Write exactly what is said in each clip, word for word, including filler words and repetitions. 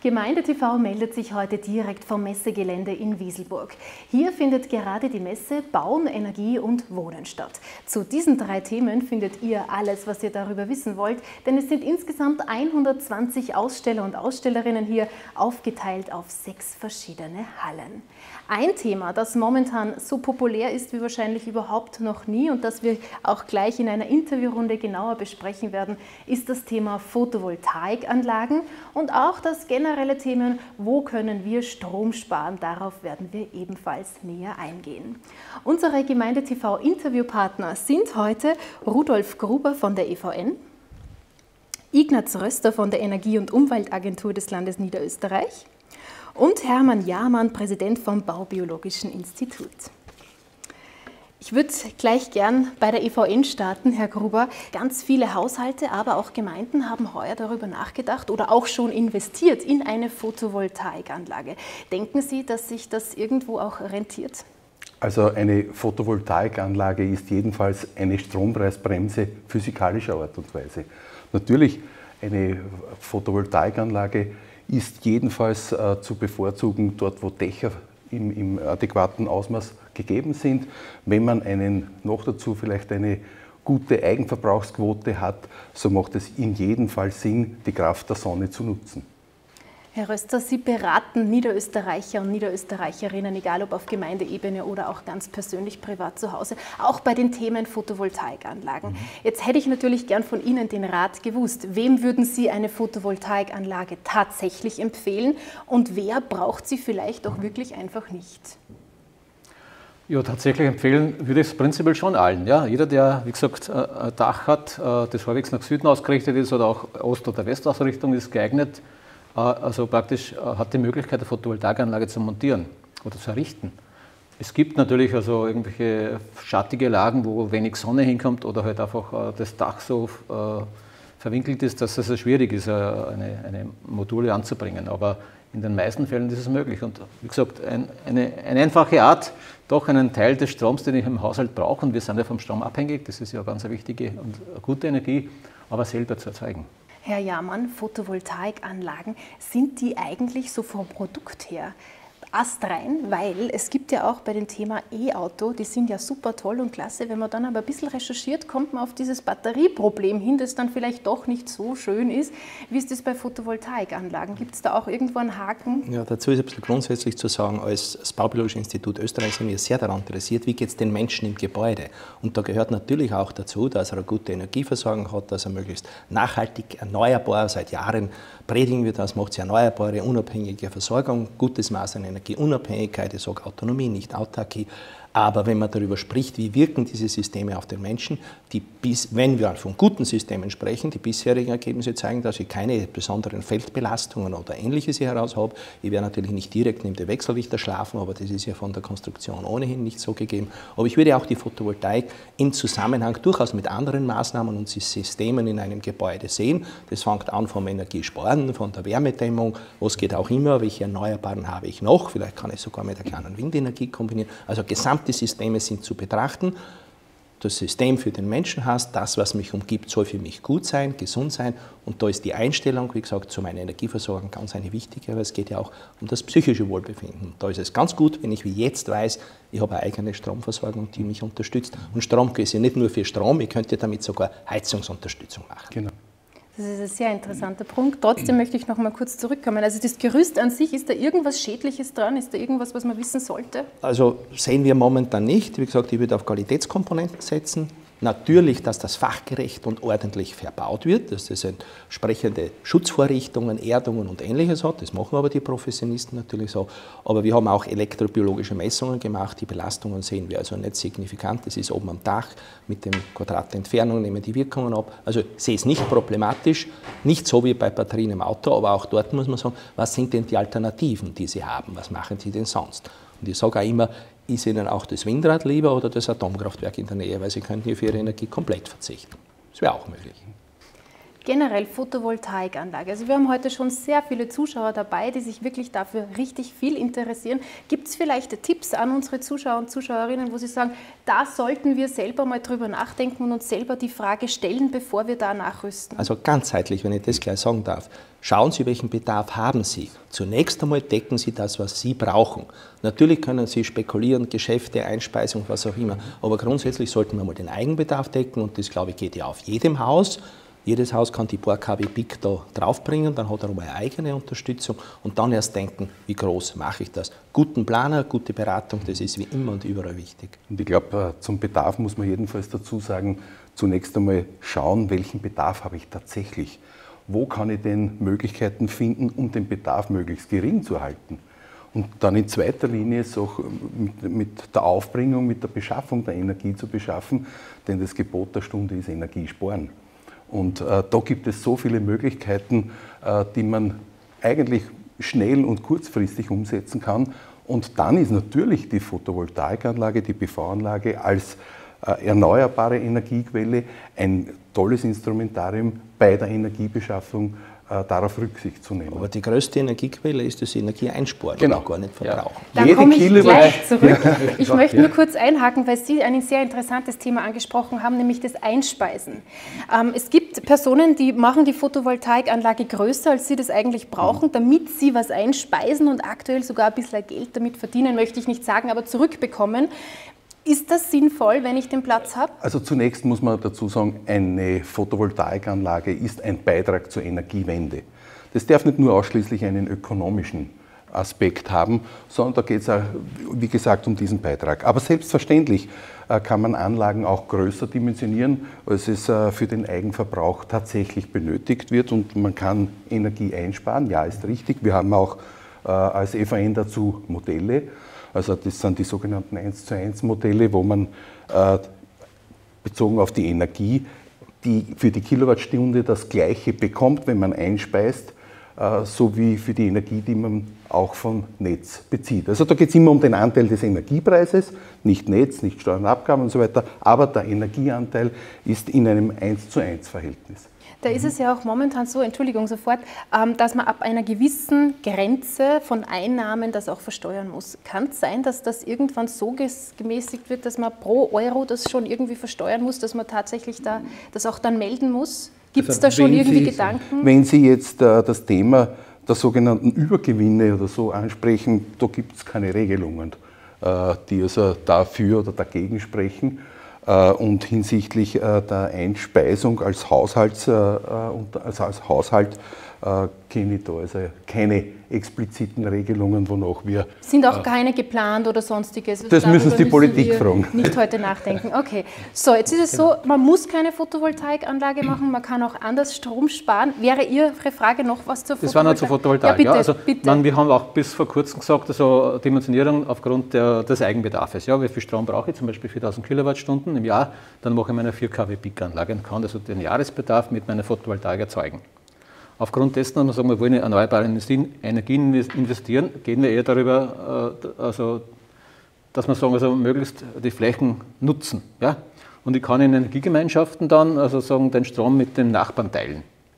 Gemeinde T V meldet sich heute direkt vom Messegelände in Wieselburg. Hier findet gerade die Messe Bauen, Energie und Wohnen statt. Zu diesen drei Themen findet ihr alles, was ihr darüber wissen wollt, denn es sind insgesamt hundertzwanzig Aussteller und Ausstellerinnen hier, aufgeteilt auf sechs verschiedene Hallen. Ein Thema, das momentan so populär ist wie wahrscheinlich überhaupt noch nie und das wir auch gleich in einer Interviewrunde genauer besprechen werden, ist das Thema Photovoltaikanlagen und auch das generelle Thema, wo können wir Strom sparen. Darauf werden wir ebenfalls näher eingehen. Unsere Gemeinde T V-Interviewpartner sind heute Rudolf Gruber von der E V N, Ignaz Röster von der Energie- und Umweltagentur des Landes Niederösterreich und Hermann Jahrmann, Präsident vom Baubiologischen Institut. Ich würde gleich gern bei der E V N starten, Herr Gruber. Ganz viele Haushalte, aber auch Gemeinden haben heuer darüber nachgedacht oder auch schon investiert in eine Photovoltaikanlage. Denken Sie, dass sich das irgendwo auch rentiert? Also eine Photovoltaikanlage ist jedenfalls eine Strompreisbremse physikalischer Art und Weise. Natürlich, eine Photovoltaikanlage ist jedenfalls äh, zu bevorzugen dort, wo Dächer im, im adäquaten Ausmaß gegeben sind. Wenn man einen, noch dazu vielleicht eine gute Eigenverbrauchsquote hat, so macht es in jedem Fall Sinn, die Kraft der Sonne zu nutzen. Herr Röster, Sie beraten Niederösterreicher und Niederösterreicherinnen, egal ob auf Gemeindeebene oder auch ganz persönlich privat zu Hause, auch bei den Themen Photovoltaikanlagen. Mhm. Jetzt hätte ich natürlich gern von Ihnen den Rat gewusst. Wem würden Sie eine Photovoltaikanlage tatsächlich empfehlen und wer braucht sie vielleicht auch wirklich einfach nicht? Ja, tatsächlich empfehlen würde ich es prinzipiell schon allen. Ja? Jeder, der, wie gesagt, ein Dach hat, das halbwegs nach Süden ausgerichtet ist oder auch Ost- oder Westausrichtung, ist geeignet. Also praktisch hat die Möglichkeit, eine Photovoltaikanlage zu montieren oder zu errichten. Es gibt natürlich also irgendwelche schattige Lagen, wo wenig Sonne hinkommt oder halt einfach das Dach so verwinkelt ist, dass es also schwierig ist, eine, eine Module anzubringen. Aber in den meisten Fällen ist es möglich. Und wie gesagt, ein, eine, eine einfache Art, doch einen Teil des Stroms, den ich im Haushalt brauche, und wir sind ja vom Strom abhängig, das ist ja ganz eine wichtige und eine gute Energie, aber selber zu erzeugen. Herr Jahrmann, Photovoltaikanlagen, sind die eigentlich so vom Produkt her astrein? Weil es gibt ja auch bei dem Thema E-Auto, die sind ja super toll und klasse, wenn man dann aber ein bisschen recherchiert, kommt man auf dieses Batterieproblem hin, das dann vielleicht doch nicht so schön ist. Wie ist das bei Photovoltaikanlagen? Gibt es da auch irgendwo einen Haken? Ja, dazu ist ein bisschen grundsätzlich zu sagen, als das Baubiologische Institut Österreich sind wir sehr daran interessiert, wie geht es den Menschen im Gebäude. Und da gehört natürlich auch dazu, dass er eine gute Energieversorgung hat, dass er möglichst nachhaltig erneuerbar, seit Jahren predigen wir das, macht sie erneuerbare, unabhängige Versorgung, gutes Maß an Energieunabhängigkeit, ich sage Autonomie, nicht Autarkie. Aber wenn man darüber spricht, wie wirken diese Systeme auf den Menschen, die bis, wenn wir von guten Systemen sprechen, die bisherigen Ergebnisse zeigen, dass ich keine besonderen Feldbelastungen oder Ähnliches hier heraus habe. Ich werde natürlich nicht direkt neben dem Wechselrichter schlafen, aber das ist ja von der Konstruktion ohnehin nicht so gegeben. Aber ich würde auch die Photovoltaik im Zusammenhang durchaus mit anderen Maßnahmen und Systemen in einem Gebäude sehen. Das fängt an vom Energiesparen, von der Wärmedämmung, was geht auch immer, welche Erneuerbaren habe ich noch, vielleicht kann ich sogar mit der kleinen Windenergie kombinieren. Also gesamt die Systeme sind zu betrachten. Das System für den Menschen heißt, das, was mich umgibt, soll für mich gut sein, gesund sein. Und da ist die Einstellung, wie gesagt, zu meiner Energieversorgung ganz eine wichtige, aber es geht ja auch um das psychische Wohlbefinden. Da ist es ganz gut, wenn ich wie jetzt weiß, ich habe eine eigene Stromversorgung, die mich unterstützt. Und Strom ist ja nicht nur für Strom, ich könnte damit sogar Heizungsunterstützung machen. Genau. Das ist ein sehr interessanter Punkt. Trotzdem möchte ich noch mal kurz zurückkommen. Also das Gerüst an sich, ist da irgendwas Schädliches dran? Ist da irgendwas, was man wissen sollte? Also sehen wir momentan nicht. Wie gesagt, ich würde auf Qualitätskomponenten setzen. Natürlich, dass das fachgerecht und ordentlich verbaut wird, dass das entsprechende Schutzvorrichtungen, Erdungen und Ähnliches hat. Das machen aber die Professionisten natürlich so. Aber wir haben auch elektrobiologische Messungen gemacht. Die Belastungen sehen wir also nicht signifikant. Das ist oben am Dach mit dem Quadrat der Entfernung, nehmen die Wirkungen ab. Also ich sehe es nicht problematisch, nicht so wie bei Batterien im Auto, aber auch dort muss man sagen, was sind denn die Alternativen, die sie haben? Was machen sie denn sonst? Und ich sage auch immer, ist Ihnen auch das Windrad lieber oder das Atomkraftwerk in der Nähe, weil Sie könnten hier für Ihre Energie komplett verzichten. Das wäre auch möglich. Generell Photovoltaikanlage. Also wir haben heute schon sehr viele Zuschauer dabei, die sich wirklich dafür richtig viel interessieren. Gibt es vielleicht Tipps an unsere Zuschauer und Zuschauerinnen, wo Sie sagen, da sollten wir selber mal drüber nachdenken und uns selber die Frage stellen, bevor wir da nachrüsten? Also ganzheitlich, wenn ich das gleich sagen darf. Schauen Sie, welchen Bedarf haben Sie. Zunächst einmal decken Sie das, was Sie brauchen. Natürlich können Sie spekulieren, Geschäfte, Einspeisung, was auch immer. Aber grundsätzlich sollten wir mal den Eigenbedarf decken und das, glaube ich, geht ja auf jedem Haus. Jedes Haus kann die paar KW Peak da draufbringen, dann hat er mal eine eigene Unterstützung und dann erst denken, wie groß mache ich das. Guten Planer, gute Beratung, das ist wie immer und überall wichtig. Und ich glaube, zum Bedarf muss man jedenfalls dazu sagen, zunächst einmal schauen, welchen Bedarf habe ich tatsächlich. Wo kann ich denn Möglichkeiten finden, um den Bedarf möglichst gering zu halten? Und dann in zweiter Linie es auch mit, mit der Aufbringung, mit der Beschaffung der Energie zu beschaffen, denn das Gebot der Stunde ist Energiesparen. Und äh, da gibt es so viele Möglichkeiten, äh, die man eigentlich schnell und kurzfristig umsetzen kann. Und dann ist natürlich die Photovoltaikanlage, die P V-Anlage als äh, erneuerbare Energiequelle ein tolles Instrumentarium bei der Energiebeschaffung, äh, darauf Rücksicht zu nehmen. Aber die größte Energiequelle ist das Energieeinsparen, genau. gar nicht verbrauchen. Ja. Da komme ich gleich zurück. Ich möchte nur kurz einhaken, weil Sie ein sehr interessantes Thema angesprochen haben, nämlich das Einspeisen. Ähm, es gibt Personen, die machen die Photovoltaikanlage größer, als sie das eigentlich brauchen, damit sie was einspeisen und aktuell sogar ein bisschen Geld damit verdienen, möchte ich nicht sagen, aber zurückbekommen. Ist das sinnvoll, wenn ich den Platz habe? Also zunächst muss man dazu sagen, eine Photovoltaikanlage ist ein Beitrag zur Energiewende. Das darf nicht nur ausschließlich einen ökonomischen Aspekt haben, sondern da geht es auch, wie gesagt, um diesen Beitrag. Aber selbstverständlich kann man Anlagen auch größer dimensionieren, als es für den Eigenverbrauch tatsächlich benötigt wird und man kann Energie einsparen. Ja, ist richtig. Wir haben auch als E V N dazu Modelle. Also das sind die sogenannten eins zu eins Modelle, wo man äh, bezogen auf die Energie die für die Kilowattstunde das Gleiche bekommt, wenn man einspeist, äh, so wie für die Energie, die man auch vom Netz bezieht. Also da geht es immer um den Anteil des Energiepreises, nicht Netz, nicht Steuern und Abgaben und so weiter, aber der Energieanteil ist in einem eins zu eins Verhältnis. Da ist es ja auch momentan so, Entschuldigung sofort, dass man ab einer gewissen Grenze von Einnahmen das auch versteuern muss. Kann es sein, dass das irgendwann so gemäßigt wird, dass man pro Euro das schon irgendwie versteuern muss, dass man tatsächlich da das auch dann melden muss? Gibt es also da schon irgendwie Sie, Gedanken? Wenn Sie jetzt äh, das Thema der sogenannten Übergewinne oder so ansprechen, da gibt es keine Regelungen, äh, die also dafür oder dagegen sprechen. Und hinsichtlich der Einspeisung als, Haushalts, also als Haushalt kenne ich da also keine expliziten Regelungen, wonach wir... Sind auch keine geplant oder sonstiges? Also das müssen Sie die Politik fragen. Nicht heute nachdenken. Okay, so jetzt ist es so, man muss keine Photovoltaikanlage machen, man kann auch anders Strom sparen. Wäre Ihre Frage noch was zur Photovoltaik? Das war noch zur Photovoltaik. Ja, bitte, ja, also, bitte. Man, wir haben auch bis vor kurzem gesagt, also Dimensionierung aufgrund der, des Eigenbedarfs. Ja, wie viel Strom brauche ich? Zum Beispiel viertausend Kilowattstunden im Jahr. Dann mache ich meine vier Kilowatt Peak-Anlage und kann also den Jahresbedarf mit meiner Photovoltaik erzeugen. Aufgrund dessen, dass wir sagen, wir wollen in erneuerbare Energien investieren, gehen wir eher darüber, also, dass wir sagen, also möglichst die Flächen nutzen. Ja? Und ich kann in Energiegemeinschaften dann also sagen, den Strom mit den Nachbarn teilen.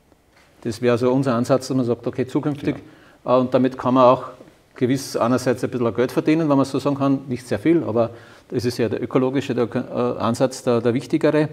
Das wäre so unser Ansatz, dass man sagt, okay, zukünftig, ja. Und damit kann man auch gewiss einerseits ein bisschen Geld verdienen, wenn man so sagen kann, nicht sehr viel, aber das ist ja der ökologische der Ansatz, der, der wichtigere.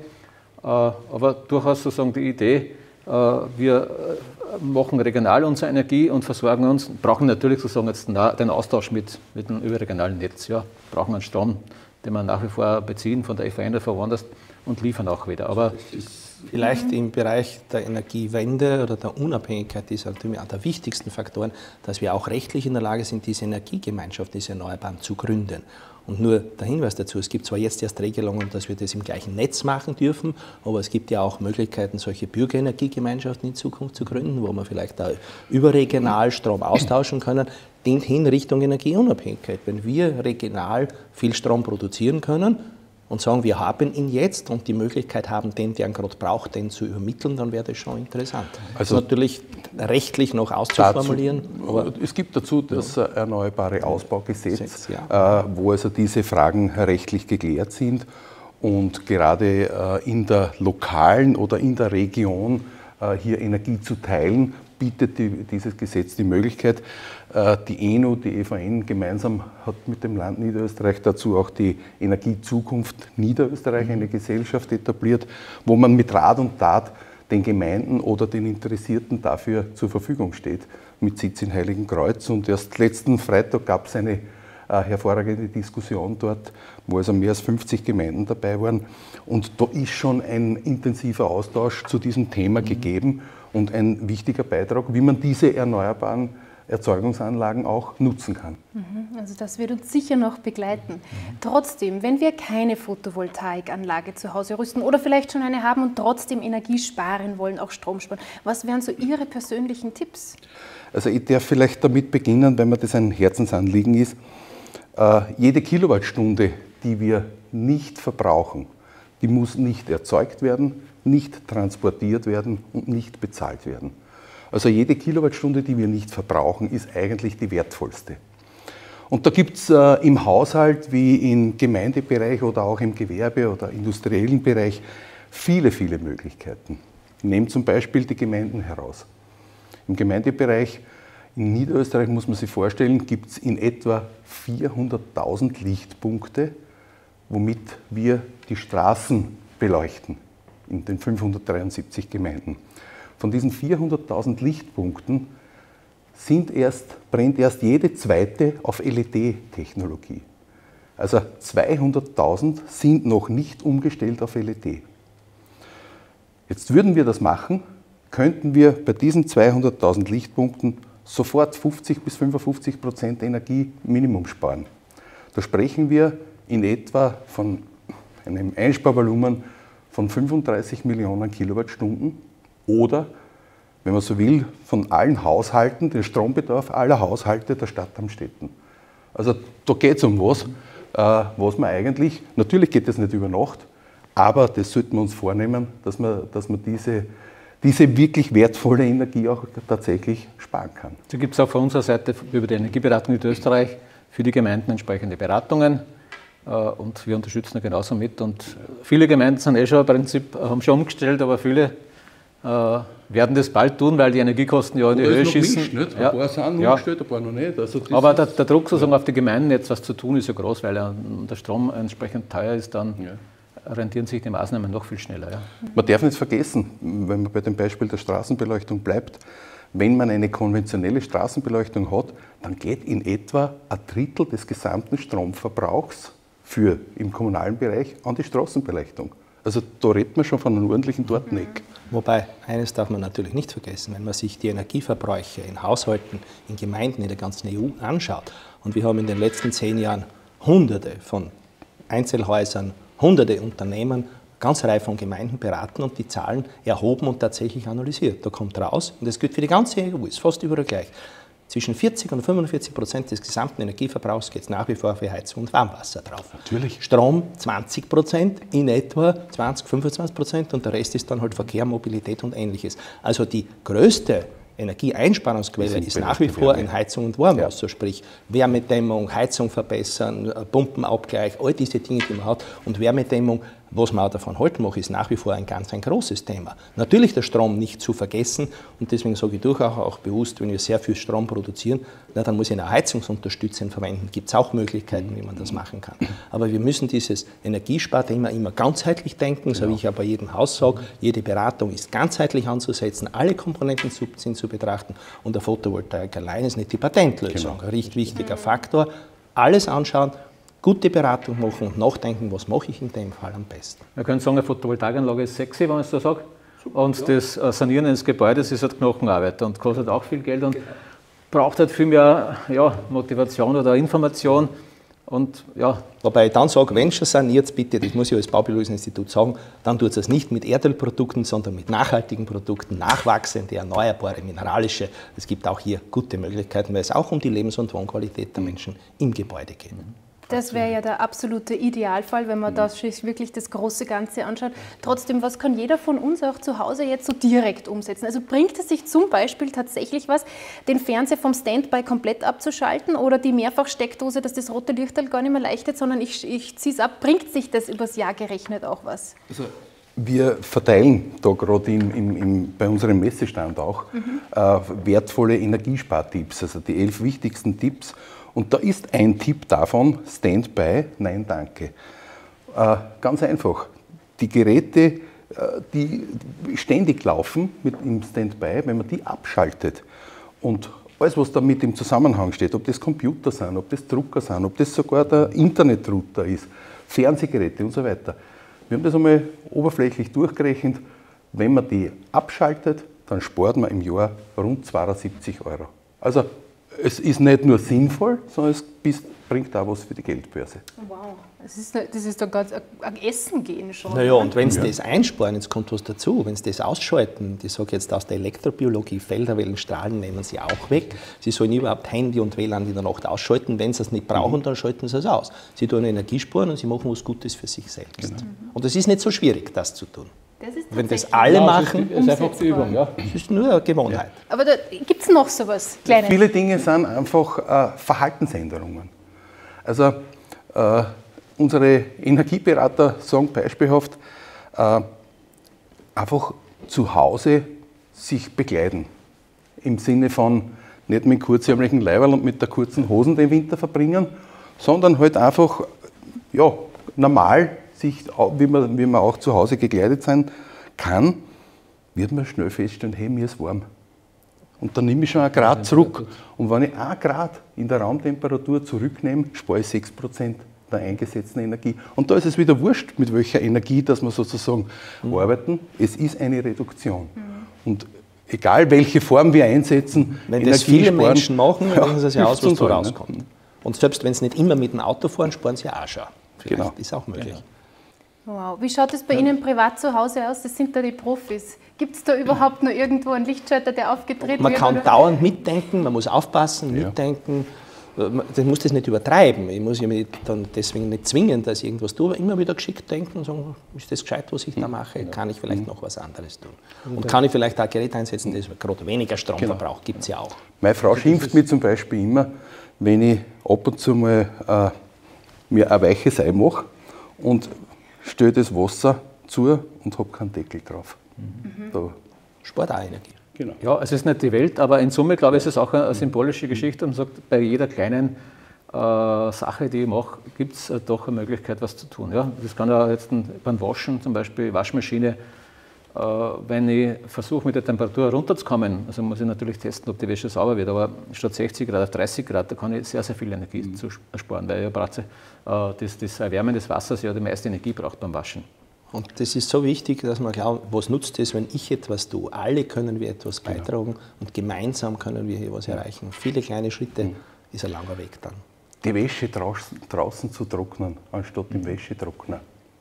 Aber durchaus sozusagen die Idee, wir machen regional unsere Energie und versorgen uns, brauchen natürlich sozusagen jetzt den Austausch mit, mit dem überregionalen Netz. Ja, brauchen einen Strom, den wir nach wie vor beziehen von der E V N von woanders und liefern auch wieder. Aber vielleicht im Bereich der Energiewende oder der Unabhängigkeit ist natürlich einer der wichtigsten Faktoren, dass wir auch rechtlich in der Lage sind, diese Energiegemeinschaft, diese Erneuerbaren zu gründen. Und nur der Hinweis dazu, es gibt zwar jetzt erst Regelungen, dass wir das im gleichen Netz machen dürfen, aber es gibt ja auch Möglichkeiten, solche Bürgerenergiegemeinschaften in Zukunft zu gründen, wo wir vielleicht da überregional Strom austauschen können, hin Richtung Energieunabhängigkeit. Wenn wir regional viel Strom produzieren können und sagen, wir haben ihn jetzt und die Möglichkeit haben, den, der ihn gerade braucht, den zu übermitteln, dann wäre das schon interessant. Also natürlich rechtlich noch auszuformulieren. Dazu, aber es gibt dazu das ja. Erneuerbare Ausbaugesetz, Gesetz, ja. äh, wo also diese Fragen rechtlich geklärt sind und gerade äh, in der lokalen oder in der Region hier Energie zu teilen, bietet die, dieses Gesetz die Möglichkeit. Die E N U, die E V N gemeinsam hat mit dem Land Niederösterreich dazu auch die Energiezukunft Niederösterreich, eine Gesellschaft etabliert, wo man mit Rat und Tat den Gemeinden oder den Interessierten dafür zur Verfügung steht, mit Sitz in Heiligenkreuz. Und erst letzten Freitag gab es eine äh, hervorragende Diskussion dort, wo also mehr als fünfzig Gemeinden dabei waren. Und da ist schon ein intensiver Austausch zu diesem Thema mhm. gegeben und ein wichtiger Beitrag, wie man diese erneuerbaren Erzeugungsanlagen auch nutzen kann. Also das wird uns sicher noch begleiten. Trotzdem, wenn wir keine Photovoltaikanlage zu Hause rüsten oder vielleicht schon eine haben und trotzdem Energie sparen wollen, auch Strom sparen, was wären so Ihre persönlichen Tipps? Also ich darf vielleicht damit beginnen, wenn mir das ein Herzensanliegen ist. Äh, jede Kilowattstunde, die wir nicht verbrauchen, die muss nicht erzeugt werden, nicht transportiert werden und nicht bezahlt werden. Also jede Kilowattstunde, die wir nicht verbrauchen, ist eigentlich die wertvollste. Und da gibt es äh, im Haushalt wie im Gemeindebereich oder auch im Gewerbe- oder industriellen Bereich viele, viele Möglichkeiten. Nehmen zum Beispiel die Gemeinden heraus. Im Gemeindebereich in Niederösterreich, muss man sich vorstellen, gibt es in etwa vierhunderttausend Lichtpunkte, womit wir die Straßen beleuchten in den fünfhundertdreiundsiebzig Gemeinden. Von diesen vierhunderttausend Lichtpunkten sind erst, brennt erst jede zweite auf L E D-Technologie. Also zweihunderttausend sind noch nicht umgestellt auf L E D. Jetzt würden wir das machen, könnten wir bei diesen zweihunderttausend Lichtpunkten sofort fünfzig bis fünfundfünfzig Prozent Energie Minimum sparen. Da sprechen wir in etwa von einem Einsparvolumen von fünfunddreißig Millionen Kilowattstunden. Oder, wenn man so will, von allen Haushalten, den Strombedarf aller Haushalte der Stadt Amstetten. Also da geht es um was, äh, was man eigentlich, natürlich geht es nicht über Nacht, aber das sollten wir uns vornehmen, dass man, dass man diese, diese wirklich wertvolle Energie auch tatsächlich sparen kann. Da gibt es auch von unserer Seite über die Energieberatung in Österreich für die Gemeinden entsprechende Beratungen. Und wir unterstützen da genauso mit. Und viele Gemeinden sind eh schon im Prinzip, haben schon umgestellt, aber viele äh, werden das bald tun, weil die Energiekosten ja in die Höhe schießen. Nicht, nicht? Ja. Ein paar sind ja. umgestellt, ein paar noch nicht. Also aber der, der Druck sozusagen ja. auf die Gemeinden jetzt was zu tun ist ja groß, weil ja der Strom entsprechend teuer ist, dann ja. rentieren sich die Maßnahmen noch viel schneller. Ja. Man darf nicht vergessen, wenn man bei dem Beispiel der Straßenbeleuchtung bleibt, wenn man eine konventionelle Straßenbeleuchtung hat, dann geht in etwa ein Drittel des gesamten Stromverbrauchs für im kommunalen Bereich an die Straßenbeleuchtung. Also da redet man schon von einem ordentlichen Dateneck. Wobei, eines darf man natürlich nicht vergessen, wenn man sich die Energieverbräuche in Haushalten, in Gemeinden in der ganzen E U anschaut. Und wir haben in den letzten zehn Jahren Hunderte von Einzelhäusern, Hunderte Unternehmen, ganze Reihe von Gemeinden beraten und die Zahlen erhoben und tatsächlich analysiert. Da kommt raus, und das gilt für die ganze E U, ist fast überall gleich. Zwischen vierzig und fünfundvierzig Prozent des gesamten Energieverbrauchs geht es nach wie vor für Heizung und Warmwasser drauf. Natürlich. Strom zwanzig Prozent, in etwa zwanzig, fünfundzwanzig Prozent und der Rest ist dann halt Verkehr, Mobilität und Ähnliches. Also die größte Energieeinsparungsquelle ist nach wie vor in Heizung und Warmwasser, ja. Sprich Wärmedämmung, Heizung verbessern, Pumpenabgleich, all diese Dinge, die man hat. Und Wärmedämmung, was man auch davon halten mag, ist nach wie vor ein ganz ein großes Thema. Natürlich der Strom nicht zu vergessen und deswegen sage ich durchaus auch bewusst, wenn wir sehr viel Strom produzieren, na, dann muss ich eine Heizungsunterstützung verwenden. Gibt es auch Möglichkeiten, wie man das machen kann. Aber wir müssen dieses Energiesparthema immer ganzheitlich denken, so wie ich ja bei jedem Haus sage, jede Beratung ist ganzheitlich anzusetzen, alle Komponenten sind zu betrachten und der Photovoltaik allein ist nicht die Patentlösung. Genau. Ein recht wichtiger Faktor. Alles anschauen, gute Beratung machen und nachdenken, was mache ich in dem Fall am besten. Wir können sagen, eine Photovoltaikanlage ist sexy, wenn man es so sagt. Und ja. das Sanieren eines Gebäudes ist halt Knochenarbeit und kostet auch viel Geld und genau. braucht halt viel mehr ja, Motivation oder Information. Und, ja. Wobei ich dann sage, wenn schon saniert, bitte, das muss ich als Baubiologisches-Institut sagen, dann tut es nicht mit Erdölprodukten, sondern mit nachhaltigen Produkten, nachwachsende, erneuerbare, mineralische. Es gibt auch hier gute Möglichkeiten, weil es auch um die Lebens- und Wohnqualität der Menschen im Gebäude geht. Das wäre ja der absolute Idealfall, wenn man da wirklich das große Ganze anschaut. Trotzdem, was kann jeder von uns auch zu Hause jetzt so direkt umsetzen? Also bringt es sich zum Beispiel tatsächlich was, den Fernseher vom Standby komplett abzuschalten oder die Mehrfachsteckdose, dass das rote Licht halt gar nicht mehr leuchtet, sondern ich, ich ziehe es ab. Bringt sich das übers Jahr gerechnet auch was? Also Wir verteilen da gerade im, im, im, bei unserem Messestand auch mhm. äh, wertvolle Energiespartipps, also die elf wichtigsten Tipps. Und da ist ein Tipp davon, Standby, nein danke. Äh, ganz einfach, die Geräte, äh, die ständig laufen mit im Standby, wenn man die abschaltet und alles, was damit im Zusammenhang steht, ob das Computer sind, ob das Drucker sind, ob das sogar der Internetrouter ist, Fernsehgeräte und so weiter. Wir haben das einmal oberflächlich durchgerechnet. Wenn man die abschaltet, dann spart man im Jahr rund zweihundertsiebzig Euro. Also es ist nicht nur sinnvoll, sondern es bringt auch was für die Geldbörse. Wow, das ist, das ist doch ganz ein Essen gehen schon. Naja, und wenn Sie ja. das einsparen, jetzt kommt was dazu, wenn Sie das ausschalten, ich sage jetzt aus der Elektrobiologie, Felderwellenstrahlen nehmen Sie auch weg. Sie sollen überhaupt Handy und W L A N in der Nacht ausschalten. Wenn Sie es nicht brauchen, dann schalten Sie es aus. Sie tun Energie sparen und Sie machen was Gutes für sich selbst. Genau. Und es ist nicht so schwierig, das zu tun. Das ist wenn das alle ja, machen, ist einfach die Übung. Ja. Das ist nur eine Gewohnheit. Ja. Aber gibt es noch so was Kleines? Viele Dinge sind einfach äh, Verhaltensänderungen. Also äh, unsere Energieberater sagen beispielhaft, äh, einfach zu Hause sich bekleiden. Im Sinne von nicht mit kurzärmlichen Leiberl und mit der kurzen Hosen den Winter verbringen, sondern halt einfach ja, normal, sich, wie, man, wie man auch zu Hause gekleidet sein kann, wird man schnell feststellen, hey, mir ist warm. Und dann nehme ich schon ein Grad zurück. Und wenn ich ein Grad in der Raumtemperatur zurücknehme, spare ich sechs Prozent der eingesetzten Energie. Und da ist es wieder wurscht, mit welcher Energie, dass wir sozusagen mhm. arbeiten. Es ist eine Reduktion. Mhm. Und egal, welche Form wir einsetzen, wenn Energie das viele sparen, Menschen machen, dann wissen sie es ja aus, was da rauskommt. Ne? Und selbst wenn sie nicht immer mit dem Auto fahren, sparen sie auch schon. Vielleicht genau. ist auch möglich. Genau. Wow. Wie schaut es bei ja. Ihnen privat zu Hause aus? Das sind da die Profis. Gibt es da überhaupt noch irgendwo einen Lichtschalter, der aufgedreht man wird? Man kann oder? dauernd mitdenken, man muss aufpassen, ja. mitdenken. Man muss das nicht übertreiben. Ich muss mich dann deswegen nicht zwingen, dass ich irgendwas tue, aber immer wieder geschickt denken und sagen, ist das gescheit, was ich da mache? Kann ich vielleicht noch was anderes tun? Und kann ich vielleicht auch ein Gerät einsetzen, das gerade weniger Strom genau. verbraucht? Gibt es ja auch. Meine Frau schimpft mich zum Beispiel immer, wenn ich ab und zu mal äh, mir ein weiches Ei mache und stelle das Wasser zu und habe keinen Deckel drauf. Mhm. Da. Spart auch Energie. Genau. Ja, es ist nicht die Welt, aber in Summe, glaube ich, ist es auch eine symbolische Geschichte und sagt, bei jeder kleinen äh, Sache, die ich mache, gibt es äh, doch eine Möglichkeit, was zu tun. Ja? Das kann ja jetzt ein, beim Waschen, zum Beispiel Waschmaschine, äh, wenn ich versuche, mit der Temperatur runterzukommen, also muss ich natürlich testen, ob die Wäsche sauber wird, aber statt sechzig Grad auf dreißig Grad, da kann ich sehr, sehr viel Energie mhm. zu sparen, weil ja braucht, äh, das, das Erwärmen des Wassers ja die meiste Energie braucht beim Waschen. Und das ist so wichtig, dass man glaubt, was nutzt es, wenn ich etwas tue? Alle können wir etwas beitragen genau. und gemeinsam können wir hier was erreichen. Viele kleine Schritte mhm. ist ein langer Weg dann. Die Wäsche draußen, draußen zu trocknen, anstatt im Wäschetrockner.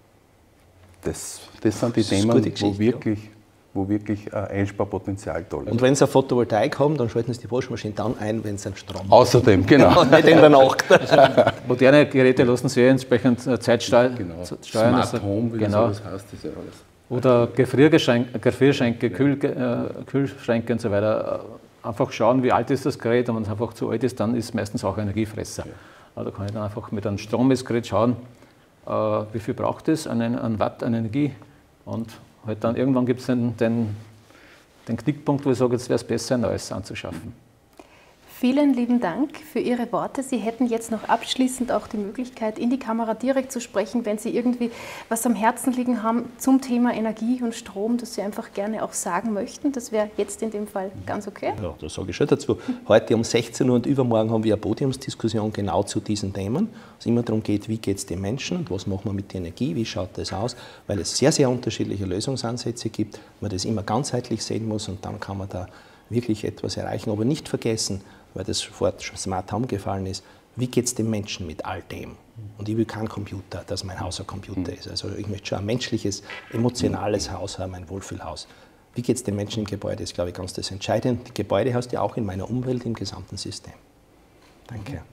Das, das sind die das Themen, wo wirklich, ja. wo wirklich ein Einsparpotenzial da ist. Und wenn Sie eine Photovoltaik haben, dann schalten Sie die Waschmaschine dann ein, wenn Sie einen Strom haben. Außerdem, genau. Nicht in der Nacht. Moderne Geräte lassen sich entsprechend Zeit steuern. Genau. steuern. Smart also, Home, wie genau. das heißt, das ist ja alles. Oder Gefriergeschenke, Gefrierschränke, Kühl, äh, Kühlschränke und so weiter. Einfach schauen, wie alt ist das Gerät. Und wenn es einfach zu alt ist, dann ist es meistens auch ein Energiefresser. Ja. Also da kann ich dann einfach mit einem Strommessgerät schauen, äh, wie viel braucht es an, an Watt an Energie. Und halt dann irgendwann gibt es den, den, den Knickpunkt, wo ich sage, jetzt wäre es besser, ein neues anzuschaffen. Vielen lieben Dank für Ihre Worte. Sie hätten jetzt noch abschließend auch die Möglichkeit, in die Kamera direkt zu sprechen, wenn Sie irgendwie was am Herzen liegen haben zum Thema Energie und Strom, das Sie einfach gerne auch sagen möchten. Das wäre jetzt in dem Fall ganz okay. Ja, das sage ich schon dazu. Heute um sechzehn Uhr und übermorgen haben wir eine Podiumsdiskussion genau zu diesen Themen, wo es immer darum geht, wie geht es den Menschen und was machen wir mit der Energie, wie schaut das aus, weil es sehr, sehr unterschiedliche Lösungsansätze gibt, man das immer ganzheitlich sehen muss und dann kann man da wirklich etwas erreichen. Aber nicht vergessen, weil das sofort Smart Home gefallen ist, wie geht es dem Menschen mit all dem? Und ich will keinen Computer, dass mein Haus ein Computer ist. Also ich möchte schon ein menschliches, emotionales Haus haben, ein Wohlfühlhaus. Wie geht es dem Menschen im Gebäude, das ist, glaube ich, ganz das Entscheidende. Die Gebäude hast du ja auch in meiner Umwelt, im gesamten System. Danke.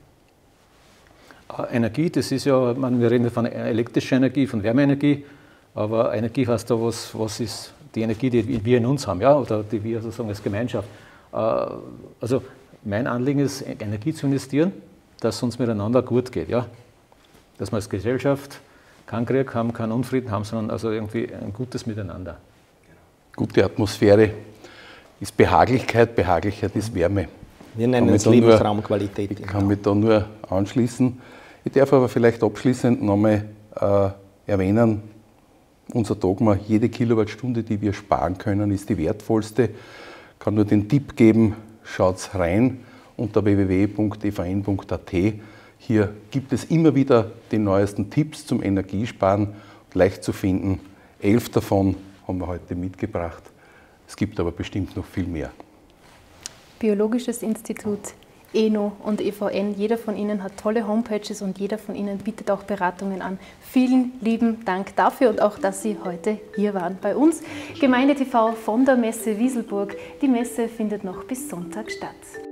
Energie, das ist ja, man, wir reden von elektrischer Energie, von Wärmeenergie, aber Energie heißt da, was, was ist die Energie, die wir in uns haben, ja, oder die wir sozusagen als Gemeinschaft. Also mein Anliegen ist, Energie zu investieren, dass es uns miteinander gut geht. Ja? Dass wir als Gesellschaft keinen Krieg haben, keinen Unfrieden haben, sondern also irgendwie ein gutes Miteinander. Gute Atmosphäre ist Behaglichkeit, Behaglichkeit ist Wärme. Wir nennen es Lebensraumqualität. Ich kann mich da nur anschließen. Ich darf aber vielleicht abschließend nochmal äh, erwähnen, unser Dogma, jede Kilowattstunde, die wir sparen können, ist die wertvollste. Ich kann nur den Tipp geben, schaut rein unter w w w punkt e v n punkt a t. Hier gibt es immer wieder die neuesten Tipps zum Energiesparen, leicht zu finden. Elf davon haben wir heute mitgebracht. Es gibt aber bestimmt noch viel mehr. Biologisches Institut, E N O und E V N, jeder von Ihnen hat tolle Homepages und jeder von Ihnen bietet auch Beratungen an. Vielen lieben Dank dafür und auch, dass Sie heute hier waren bei uns. Gemeinde T V von der Messe Wieselburg. Die Messe findet noch bis Sonntag statt.